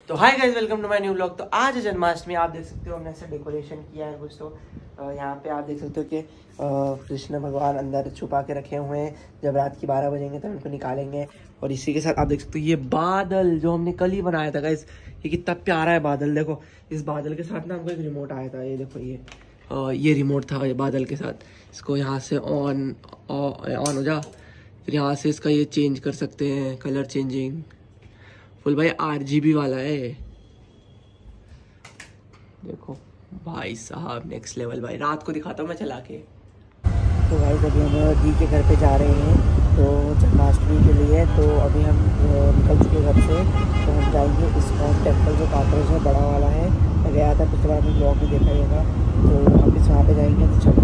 तो hi guys, welcome to my new vlog. तो आज है जन्माष्टमी। आप देख सकते हो हमने ऐसे डेकोरेशन किया है कुछ। तो यहाँ पे आप देख सकते हो कि कृष्ण भगवान अंदर छुपा के रखे हुए हैं। जब रात की 12 बजेंगे तब इनको निकालेंगे। और इसी के साथ आप देख सकते हो ये बादल जो हमने कल ही बनाया था गाइस, ये कितना प्यारा है बादल। देखो इस बादल के साथ ना हमको एक रिमोट आया था। ये देखो ये रिमोट था ये बादल के साथ। इसको यहाँ से ऑन हो जा, फिर यहाँ से इसका ये चेंज कर सकते हैं, कलर चेंजिंग। फुल भाई RGB वाला है। देखो भाई साहब नेक्स्ट लेवल भाई। रात को दिखाता हूँ मैं चला के। तो भाई अभी हम दी के घर पे जा रहे हैं तो जन्माष्टमी के लिए। तो अभी हम निकल चुके घर से। तो हम जाएंगे इस्कॉन टेम्पल जो काकरेज में बड़ा वाला है। मैं गया था पिछले बार में ब्लॉग भी देखा ही होगा। तो हम इस वहाँ पे जाएंगे। तो चलो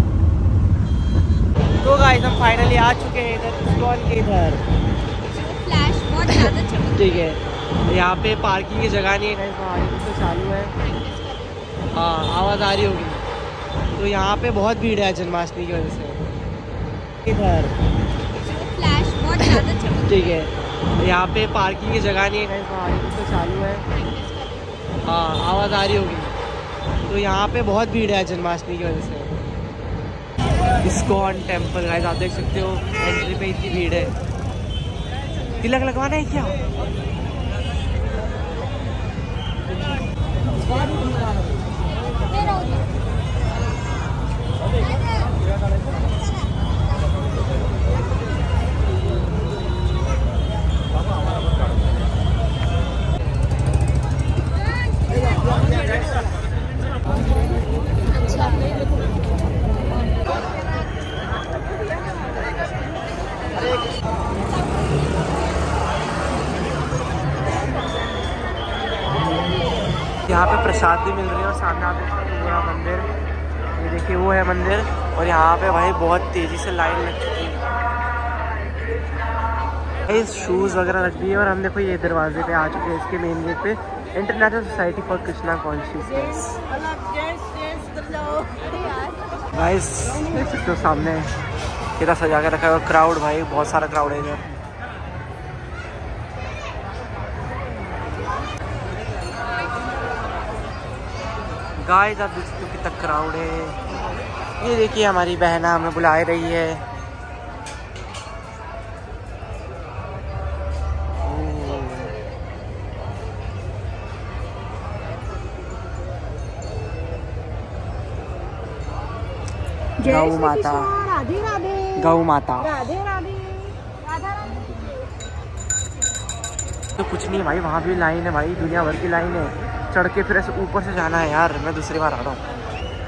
तो गाइस हम फाइनली आ चुके हैं इधर इस्कॉन के इधर। फ्लैश बहुत ज़्यादा चमक। ठीक है, यहाँ पे पार्किंग की जगह नहीं है। गाड़ी तो चालू है, हाँ आवाज़ आ रही होगी। तो यहाँ पे बहुत भीड़ है जन्माष्टमी की वजह से। इधर फ्लैश बहुत ज़्यादा चमक। ठीक है, यहाँ पे पार्किंग की जगह नहीं है। गाड़ी तो चालू है, हाँ आवाज़ आ रही होगी। तो यहाँ पे बहुत भीड़ है जन्माष्टमी की वजह से। इस्कॉन टेम्पल गाइस आप देख सकते हो, एंट्री पे इतनी भीड़ है। तिलक लगवाना है क्या? यहाँ पे प्रसाद भी मिल रही है और सामने आप देख सकते हो पूरा मंदिर। ये देखिए वो है मंदिर। और यहाँ पे भाई बहुत तेज़ी से लाइन लग चुकी है। शूज़ वगैरह रख दी है। और हम देखो ये दरवाजे पे आ चुके हैं, इसके मेन गेट पे। International society for Krishna consciousness. Guys देख सकते हो सामने कितना सजा के रखा है। और क्राउड भाई बहुत सारा क्राउड है इधर। गाइस आप देख सकते हो कितना क्राउड है। ये देखिए हमारी बहना हमें बुला रही है। गौ माता, राधे राधे। गौ माता राधे राधे। राधा राधे। तो कुछ नहीं भाई, वहाँ भी लाइन है भाई, दुनिया भर की लाइन है। चढ़ के फिर ऐसे ऊपर से जाना है यार। मैं दूसरी बार आ रहा हूँ।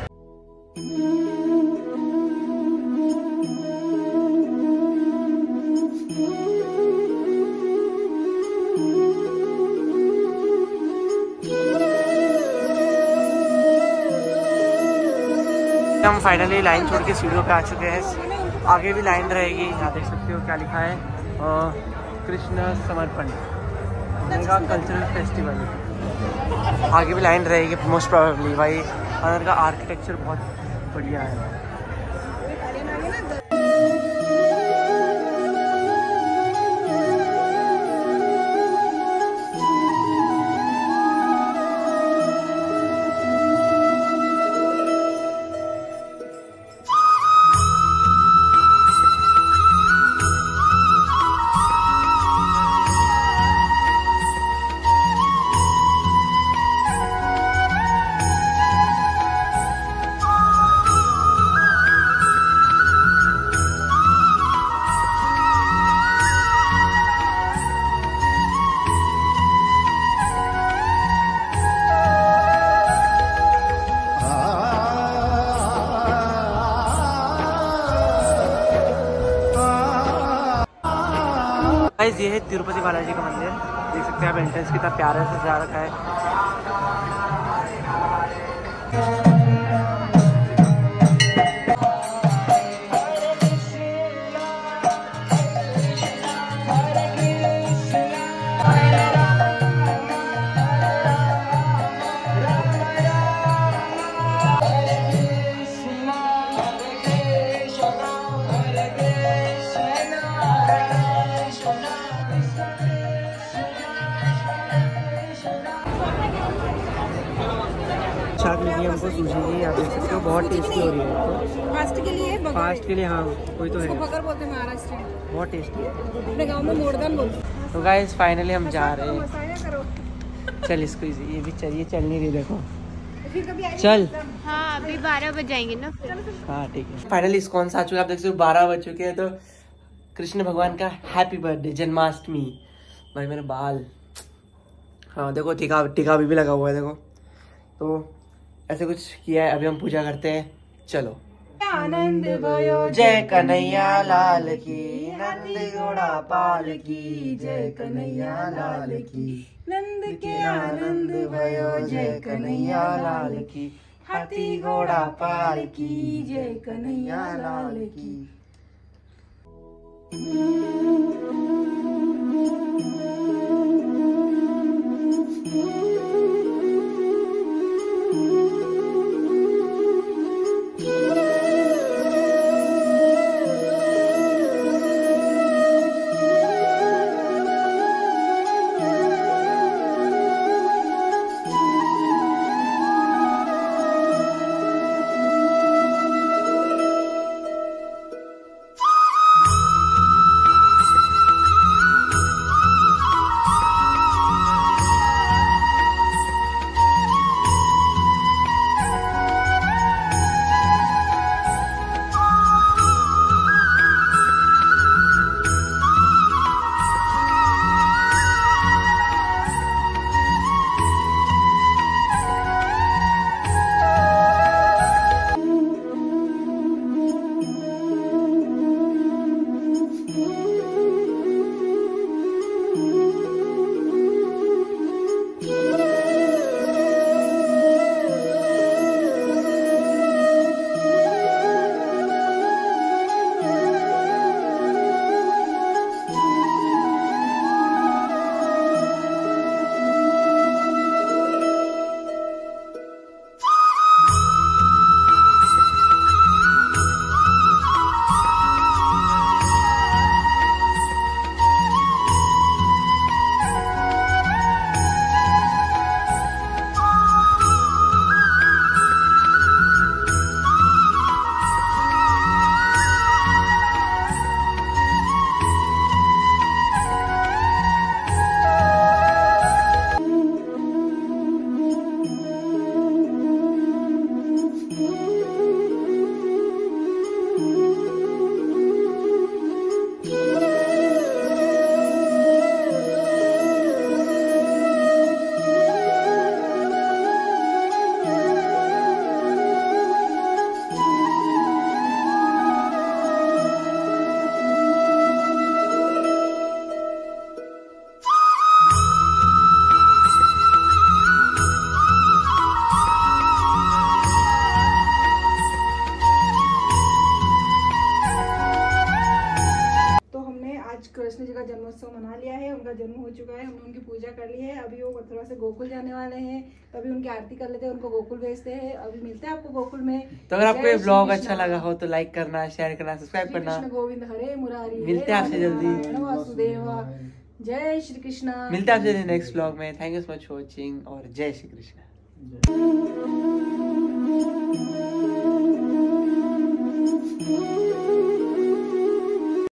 हम फाइनली लाइन छोड़ के सीढ़ियों पे आ चुके हैं। आगे भी लाइन रहेगी। यहाँ देख सकते हो क्या लिखा है, कृष्ण समर्पण मेगा कल्चरल फेस्टिवल। आगे भी लाइन रहेगी मोस्ट प्रोबेबली भाई। अंदर का आर्किटेक्चर बहुत बढ़िया है। गाइस ये है तिरुपति बालाजी का मंदिर। देख सकते हैं आप एंट्रेंस कितना प्यारा से सजा रखा है। साथ मिली हमको सूजी की, आप देख सकते हो बहुत टेस्टी हो रही है। फास्ट के लिए फास्ट के लिए हाँ कोई तो है, बगर बोलते हैं महाराष्ट्र में, बहुत टेस्टी है। अपने गांव में मोरदान बोलते हैं। तो गाइस फाइनली हम जा रहे हैं। मसाया करो। चल इसको ये भी चलिए, चल नहीं रही देखो, फिर कभी आएंगे। चल। हाँ अभी 12 बज जाएंगे ना। हाँ ठीक है। फाइनली इस्कॉन से आ चुके हैं, आप देख सकते हो 12 बज चुके हैं। तो कृष्ण भगवान का हैप्पी बर्थडे, जन्माष्टमी। भाई मेरे बाल, हाँ देखो टीका भी लगा हुआ है देखो। तो ऐसे कुछ किया है, अभी हम पूजा करते हैं। चलो। आनंद भयो जय कन्हैया लाल की, नंद घोड़ा पाल की, जय कन्हैया लाल की, नंद के आनंद भयो जय कन्हैया लाल की, हाथी घोड़ा पाल की, जय कन्हैया लाल की। कृष्ण जी का जन्मोत्सव मना लिया है, उनका जन्म हो चुका है, हमने उनकी पूजा कर ली है। अभी वो मथुरा से गोकुल जाने वाले हैं, तो अभी उनकी आरती कर लेते हैं, उनको गोकुल भेजते हैं। अभी मिलते हैं आपको गोकुल में। तो अगर आपको ये ब्लॉग अच्छा लगा हो तो लाइक करना, शेयर करना, सब्सक्राइब करना। गोविंद हरे मुरारी। मिलते हैं आपसे जल्दी। वासुदेवा। जय श्री कृष्ण। मिलते हैं आपसे नेक्स्ट ब्लॉग में। Thank you so much for watching और जय श्री कृष्ण।